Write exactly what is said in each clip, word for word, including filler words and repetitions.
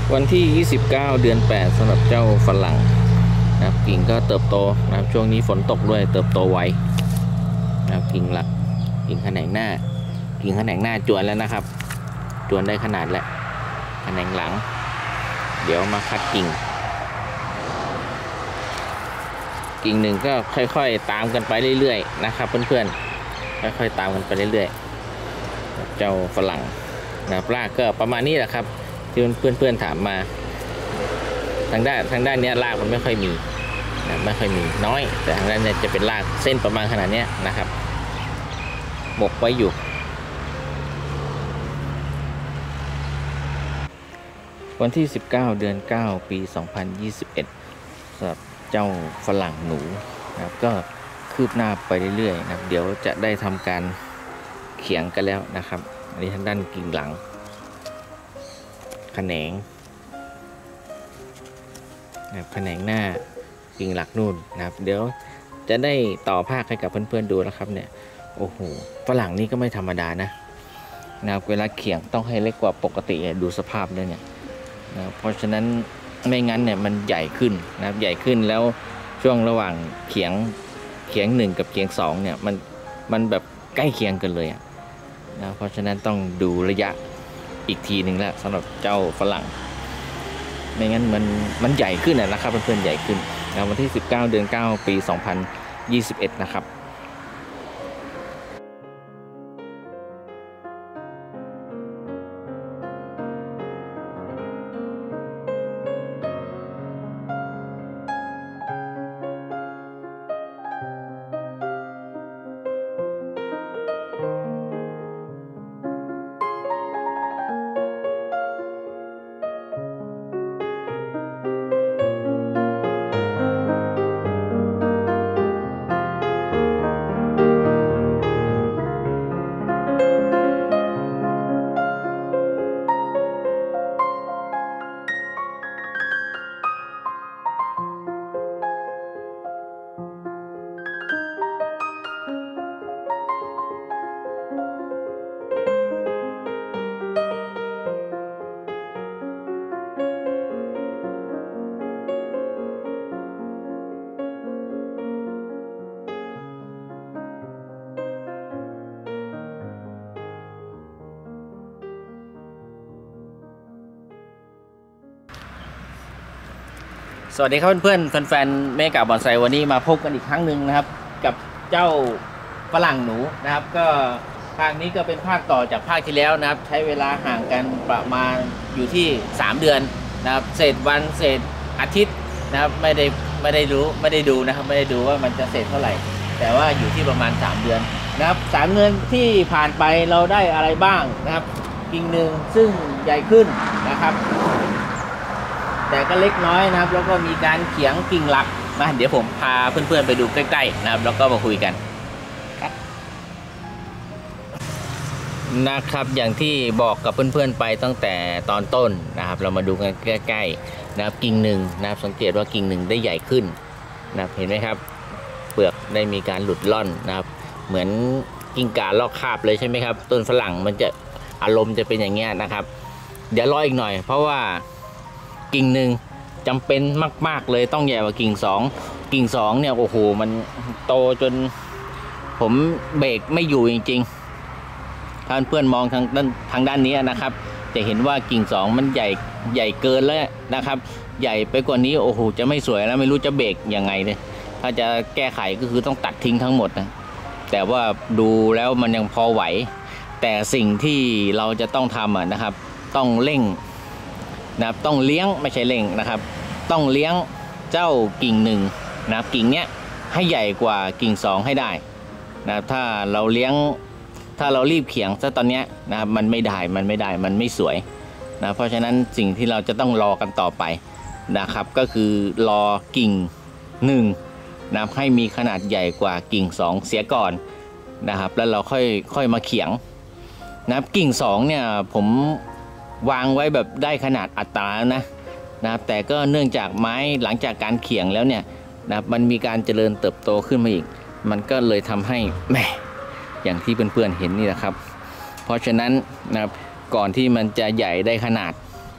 วันที่ยี่สิบเก้าเดือนแปดสำหรับเจ้าฝรั่งนะครับกิ่งก็เติบโตนะครับช่วงนี้ฝนตกด้วยเติบโตไวนะครับกิ่งหลักกิ่งแขนงหน้ากิ่งแขนงหน้าจวนแล้วนะครับจวนได้ขนาดแล้วแขนงหลังเดี๋ยวมาคัดกิ่งกิ่งหนึ่งก็ค่อยๆตามกันไปเรื่อยๆนะครับเพื่อนๆค่อยๆตามกันไปเรื่อยๆเจ้าฝรั่งนะรากก็ประมาณนี้แหละครับที่เพื่อนๆถามมาทางด้านทางด้านนี้รากมันไม่ค่อยมีนะไม่ค่อยมีน้อยแต่ทางด้านนี้จะเป็นรากเส้นประมาณขนาดนี้นะครับบกไว้อยู่วันที่สิบเก้าเดือนเก้าปีสองพันยี่สิบเอ็ดสำหรับเจ้าฝรั่งหนูนะครับก็คืบหน้าไปเรื่อยๆนะครับเดี๋ยวจะได้ทำการเขียงกันแล้วนะครับอันนี้ทางด้านกิ่งหลังแขนงนะครับแขนงหน้ากิ่งหลักนู่นนะครับเดี๋ยวจะได้ต่อภาคให้กับเพื่อนๆดูนะครับเนี่ยโอ้โหฝรั่งนี่ก็ไม่ธรรมดานะนะครับเวลาเขียงต้องให้เล็กกว่าปกติดูสภาพเลยเนี่ยนะเพราะฉะนั้นไม่งั้นเนี่ยมันใหญ่ขึ้นนะครับใหญ่ขึ้นแล้วช่วงระหว่างเขียงเขียงหนึ่งกับเขียงสองเนี่ยมันมันแบบใกล้เคียงกันเลยนะเพราะฉะนั้นต้องดูระยะอีกทีหนึ่งแล้วสำหรับเจ้าฝรั่งไม่งั้นมันมันใหญ่ขึ้นนะครับเพื่อนๆใหญ่ขึ้นนะวันที่สิบเก้าเดือนเก้าปีสองพันยี่สิบเอ็ดนะครับสวัสดีครับเพื่อนๆแฟนๆเมกะบอนไซวันนี้มาพบกันอีกครั้งหนึ่งนะครับกับเจ้าฝรั่งหนูนะครับก็ภาคนี้ก็เป็นภาคต่อจากภาคที่แล้วนะครับใช้เวลาห่างกันประมาณอยู่ที่สามเดือนนะครับเศษวันเศษอาทิตย์นะครับไม่ได้ไม่ได้รู้ไม่ได้ดูนะครับไม่ได้ดูว่ามันจะเศษเท่าไหร่แต่ว่าอยู่ที่ประมาณสามเดือนนะครับสามเดือนที่ผ่านไปเราได้อะไรบ้างนะครับกิ่งหนึ่งซึ่งใหญ่ขึ้นนะครับแต่ก็เล็กน้อยนะครับแล้วก็มีการเขียงกิ่งหลักมาเดี๋ยวผมพาเพื่อนๆไปดูใกล้ๆนะครับแล้วก็มาคุยกันนะครับอย่างที่บอกกับเพื่อนๆไปตั้งแต่ตอนต้นนะครับเรามาดูกันใกล้ๆนะครับกิ่งหนึ่งนะครับสังเกตว่ากิ่งหนึ่งได้ใหญ่ขึ้นนะครับเห็นไหมครับเปลือกได้มีการหลุดล่อนนะครับเหมือนกิ่งก่าลอกคราบเลยใช่ไหมครับต้นฝรั่งมันจะอารมณ์จะเป็นอย่างเงี้ยนะครับเดี๋ยวรออีกหน่อยเพราะว่ากิ่งหนึ่งจำเป็นมากๆเลยต้องใหญ่กว่ากิ่งสองกิ่งสองเนี่ยโอ้โหมันโตจนผมเบรกไม่อยู่จริงๆท่านเพื่อนมองทางด้านทางด้านนี้นะครับจะเห็นว่ากิ่งสองมันใหญ่ใหญ่เกินแล้วนะครับใหญ่ไปกว่านี้โอ้โหจะไม่สวยแล้วไม่รู้จะเบรกยังไงเลยถ้าจะแก้ไขก็คือต้องตัดทิ้งทั้งหมดนะแต่ว่าดูแล้วมันยังพอไหวแต่สิ่งที่เราจะต้องทำนะครับต้องเร่งนะครับต้องเลี้ยงไม่ใช่เร่งนะครับต้องเลี้ยงเจ้ากิ่งหนึ่งนะครับกิ่งเนี้ยให้ใหญ่กว่ากิ่งสองให้ได้นะครับถ้าเราเลี้ยงถ้าเรารีบเขียงซะตอนเนี้ยนะครับมันไม่ได้มันไม่ได้มันไม่สวยนะเพราะฉะนั้นสิ่งที่เราจะต้องรอกันต่อไปนะครับก็คือรอกิ่งหนึ่งนะครับให้มีขนาดใหญ่กว่ากิ่งสองเสียก่อนนะครับแล้วเราค่อยค่อยมาเขียงนะครับกิ่งสองเนี่ยผมวางไว้แบบได้ขนาดอัตรานะนะครับแต่ก็เนื่องจากไม้หลังจากการเขียงแล้วเนี่ยนะครับมันมีการเจริญเติบโตขึ้นมาอีกมันก็เลยทำให้แหมอย่างที่เพื่อนๆเห็นนี่แหละครับเพราะฉะนั้นนะครับก่อนที่มันจะใหญ่ได้ขนาด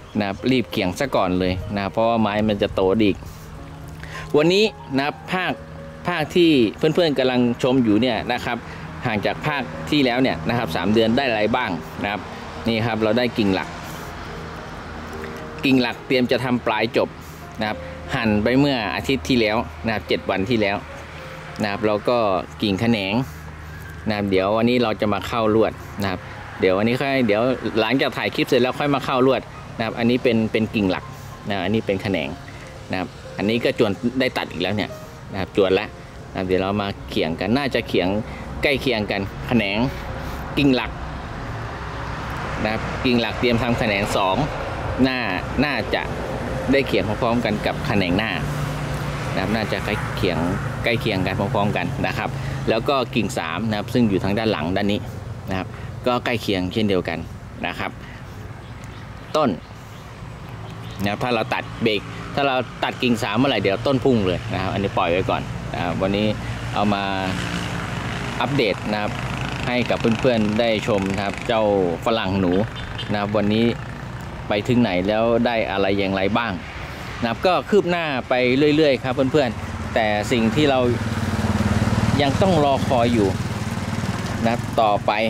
นะครับรีบเขี่ยงซะก่อนเลยนะเพราะว่าไม้มันจะโตอีกวันนี้นะครับภาคภาคที่เพื่อนๆกำลังชมอยู่เนี่ยนะครับห่างจากภาคที่แล้วเนี่ยนะครับสามเดือนได้อะไรบ้างนะครับนี่ครับเราได้กิ่งหลักกิ่งหลักเตรียมจะทำปลายจบนะครับหั่นไปเมื่ออาทิตย์ที่แล้วนะครับเจ็ดวันที่แล้วนะครับแล้วก็กิ่งแขนงนะครับเดี๋ยววันนี้เราจะมาเข้าลวดนะครับเดี๋ยววันนี้ค่อยเดี๋ยวหลังจากถ่ายคลิปเสร็จแล้วค่อยมาเข้าลวดนะครับอันนี้เป็นเป็นกิ่งหลักนะอันนี้เป็นแขนงนะครับอันนี้ก็จวนได้ตัดอีกแล้วเนี่ยนะครับจวนแล้วนะครับเดี๋ยวเรามาเขียงกันน่าจะเขียงใกล้เคียงกันแขนงกิ่งหลักนะครับกิ่งหลักเตรียมทำแขนงสองน่าน่าจะได้เขียงพร้อมๆกันกับแขนงหน้านะครับน่าจะใกล้เคียงใกล้เคียงกันพร้อมๆกันนะครับแล้วก็กิ่งสามนะครับซึ่งอยู่ทางด้านหลังด้านนี้นะครับก็ใกล้เคียงเช่นเดียวกันนะครับต้นนะถ้าเราตัดเบรกถ้าเราตัดกิ่งสามเมื่อไหร่เดี๋ยวต้นพุ่งเลยนะครับอันนี้ปล่อยไว้ก่อนนะครับวันนี้เอามาอัปเดตนะครับให้กับเพื่อนๆได้ชมนะครับเจ้าฝรั่งหนูนะครับวันนี้ไปถึงไหนแล้วได้อะไรอย่างไรบ้างนะครับก็คืบหน้าไปเรื่อยๆครับเพื่อนๆแต่สิ่งที่เรายังต้องรอคอยอยู่นะครับต่อไป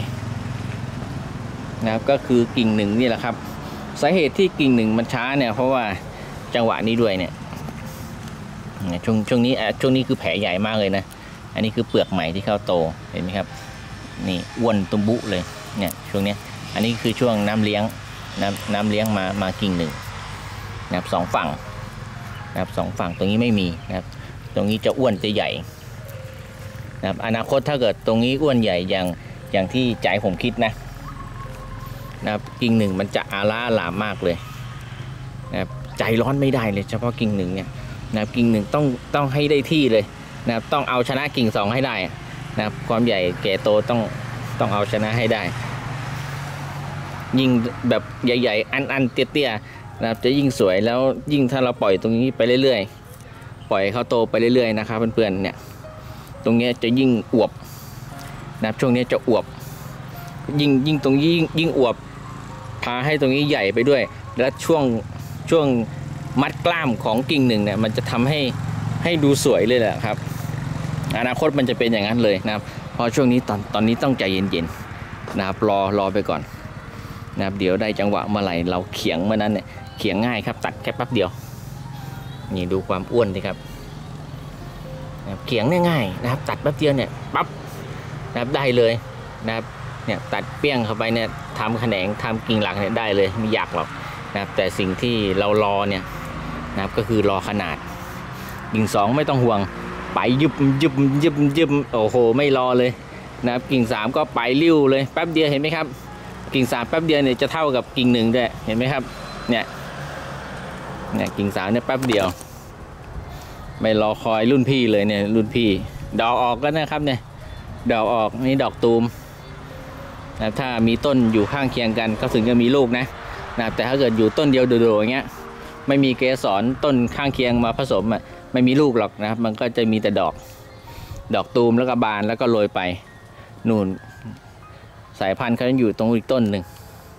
นะครับก็คือกิ่งหนึ่งนี่แหละครับสาเหตุที่กิ่งหนึ่งมันช้าเนี่ยเพราะว่าจังหวะนี้ด้วยเนี่ยช่วงช่วงนี้ช่วงนี้คือแผลใหญ่มากเลยนะอันนี้คือเปลือกใหม่ที่เข้าโตเห็นไหมครับนี่อ้วนตุ้มบุเลยเนี่ยช่วงนี้อันนี้คือช่วงน้ำเลี้ยงน้ำน้ำเลี้ยงมามากิ่งหนึ่งนะครับสองฝั่งนะครับสองฝั่งตรงนี้ไม่มีนะครับตรงนี้จะอ้วนจะใหญ่นะครับอนาคตถ้าเกิดตรงนี้อ้วนใหญ่อย่างอย่างที่ใจผมคิดนะนะครับกิ่งหนึ่งมันจะอาล่าหลามมากเลยนะครับใจร้อนไม่ได้เลยเฉพาะกิ่งหนึ่งเนี่ยนะครับกิ่งหนึ่งต้องต้องให้ได้ที่เลยนะครับต้องเอาชนะกิ่งสองให้ได้นะครับความใหญ่แก่โตต้องต้องเอาชนะให้ได้ยิ่งแบบใหญ่ๆอันๆเตี้ยๆนะครับจะยิ่งสวยแล้วยิ่งถ้าเราปล่อยตรงนี้ไปเรื่อยๆปล่อยเขาโตไปเรื่อยๆนะครับเพื่อนๆเนี่ยตรงนี้จะยิ่งอวบนะครับช่วงนี้จะอวบยิ่งยิ่งตรงยิ่งยิ่งอวบพาให้ตรงนี้ใหญ่ไปด้วยและช่วงช่วงมัดกล้ามของกิ่งหนึ่งเนี่ยมันจะทำให้ให้ดูสวยเลยแหละครับอนาคตมันจะเป็นอย่างนั้นเลยนะครับเพราะช่วงนี้ตอนตอนนี้ต้องใจเย็นๆนะครับรอรอไปก่อนนะครับเดี๋ยวได้จังหวะเมื่อไหร่เราเขียงเมื่อนั้นเนี่ยเขียงง่ายครับตัดแค่แป๊บเดียวนี่ดูความอ้วนสิครับเขียงง่ายๆนะครับตัดแป๊บเดียวเนี่ยปั๊บนะครับได้เลยนะครับเนี่ยตัดเปี้ยงเข้าไปเนี่ยทำแขนงทำกิ่งหลักเนี่ยได้เลยไม่ยากหรอกนะครับแต่สิ่งที่เรารอเนี่ยนะครับก็คือรอขนาดกิ่งสองไม่ต้องห่วงไปยึบยึบยึบยึบโอ้โหไม่รอเลยนะครับกิ่งสามก็ไปริ้วเลยแป๊บเดียวเห็นไหมครับกิ่งสามแป๊บเดียวเนี่ยจะเท่ากับกิ่งหนึ่งด้วยเห็นไหมครับเนี่ยเนี่ยกิ่งสามเนี่ยแป๊บเดียวไม่รอคอยรุ่นพี่เลยเนี่ยรุ่นพี่ดอกออกแล้วนะครับเนี่ยดอกออกนี่ดอกตูมนะถ้ามีต้นอยู่ข้างเคียงกันก็ถึงจะมีลูกนะนะแต่ถ้าเกิดอยู่ต้นเดียวโดดๆอย่างเงี้ยไม่มีเกสรต้นข้างเคียงมาผสมอ่ะไม่มีลูกหรอกนะครับมันก็จะมีแต่ดอกดอกตูมแล้วก็บานแล้วก็โรยไปนู่นสายพันธุ์เขาอยู่ตรงอีกต้นหนึ่ง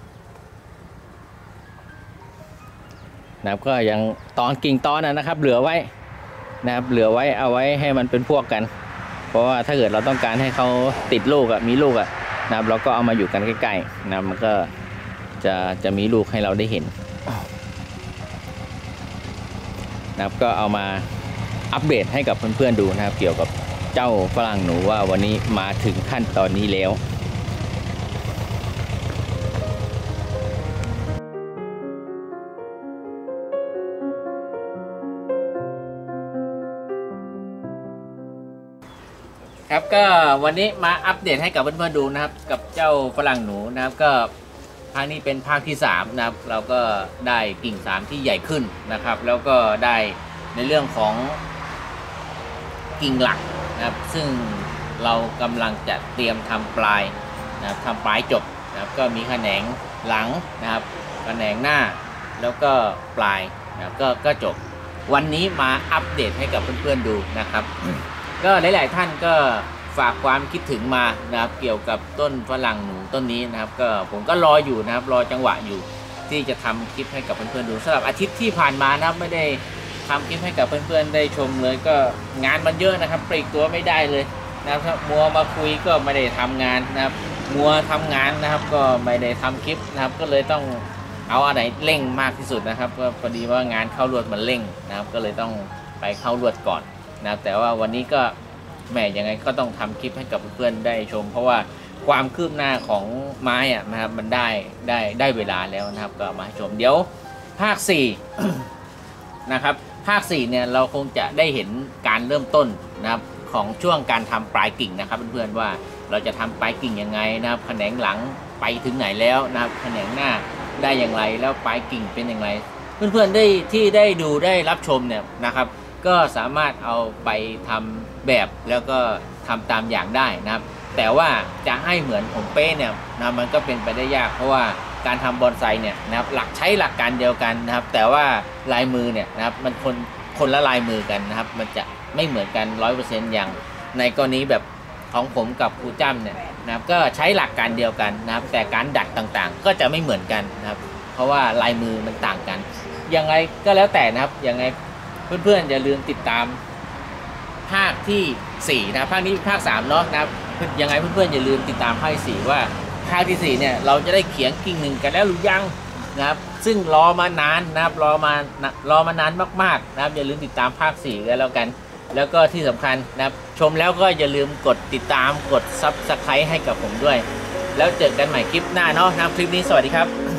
นะครับก็ยังตอนกิ่งตอนนะครับเหลือไว้นะครับเหลือไว้เอาไว้ให้มันเป็นพวกกันเพราะว่าถ้าเกิดเราต้องการให้เขาติดลูกอ่ะมีลูกอ่ะนะครับเราก็เอามาอยู่กันใกล้ๆนะมันก็จะจะมีลูกให้เราได้เห็นนะครับก็เอามาอัปเดตให้กับเพื่อนๆดูนะครับเกี่ยวกับเจ้าฝรั่งหนูว่าวันนี้มาถึงขั้นตอนนี้แล้วครับก็วันนี้มาอัปเดตให้กับเพื่อนๆดูนะครับกับเจ้าฝรั่งหนูนะครับก็ภาคนี้เป็นภาคที่สามนะครับเราก็ได้กิ่งสามที่ใหญ่ขึ้นนะครับแล้วก็ได้ในเรื่องของกิ่งหลักนะครับซึ่งเรากำลังจะเตรียมทำปลายนะครับทำปลายจบนะครับก็มีแขนงหลังนะครับแขนงหน้าแล้วก็ปลายนะครับก็ก็จบวันนี้มาอัปเดตให้กับเพื่อนๆดูนะครับก็หลายๆท่านก็ฝากความคิดถึงมานะครับเกี่ยวกับต้นฝรั่งหนูต้นนี้นะครับก็ผมก็รออยู่นะครับรอจังหวะอยู่ที่จะทำคลิปให้กับเพื่อนๆดูสำหรับอาทิตย์ที่ผ่านมานะครับไม่ได้ทำคลิปให้กับเพื่อนๆได้ชมเลยก็งานมันเยอะนะครับปลีกตัวไม่ได้เลยนะครับมัวมาคุยก็ไม่ได้ทำงานนะครับมัวทำงานนะครับก็ไม่ได้ทำคลิปนะครับก็เลยต้องเอาอะไรเร่งมากที่สุดนะครับก็พอดีว่างานเข้ารวดมันเร่งนะครับก็เลยต้องไปเข้ารวดก่อนนะครับแต่ว่าวันนี้ก็แหมยังไงก็ต้องทำคลิปให้กับเพื่อนๆได้ชมเพราะว่าความคืบหน้าของไม้อะนะครับมันได้ได้ได้เวลาแล้วนะครับก็มาชมเดี๋ยวภาคสี่ นะครับภาคสี่เนี่ยเราคงจะได้เห็นการเริ่มต้นนะครับของช่วงการทำปลายกิ่งนะครับเพื่อนๆว่าเราจะทำปลายกิ่งยังไงนะครับแขนงหลังไปถึงไหนแล้วนะครับแขนงหน้าได้อย่างไรแล้วปลายกิ่งเป็นอย่างไรเพื่อนๆได้ที่ได้ดูได้รับชมเนี่ยนะครับก็สามารถเอาไปทำแบบแล้วก็ทำตามอย่างได้นะครับแต่ว่าจะให้เหมือนผมเป๊ะเนี่ยนะมันก็เป็นไปได้ยากเพราะว่าการทำบอนไซเนี่ยนะครับหลักใช้หลักการเดียวกันนะครับแต่ว่าลายมือเนี่ยนะครับมันคนคนละลายมือกันนะครับมันจะไม่เหมือนกัน ร้อยเปอร์เซ็นต์ อย่างในกรณีแบบของผมกับครูจ้ำเนี่ยนะครับก็ใช้หลักการเดียวกันนะครับแต่การดัดต่างๆก็จะไม่เหมือนกันนะครับเพราะว่าลายมือมันต่างกันยังไงก็แล้วแต่นะครับยังไงเพื่อนๆอย่าลืมติดตามภาคที่สี่นะภาคนี้ภาคสามเนาะนะครับยังไงเพื่อนๆอย่าลืมติดตามภาคที่สี่ว่าภาคที่สี่เนี่ยเราจะได้เขียงกิ่งหนึ่งกันแล้วหรือยังนะครับซึ่งรอมานานนะครับรอมารอมานานมากๆนะครับอย่าลืมติดตามภาคสี่กันแล้วกันแล้วก็ที่สำคัญนะครับชมแล้วก็อย่าลืมกดติดตามกดซับสไครต์ให้กับผมด้วยแล้วเจอกันใหม่คลิปหน้าเนาะนะครับคลิปนี้สวัสดีครับ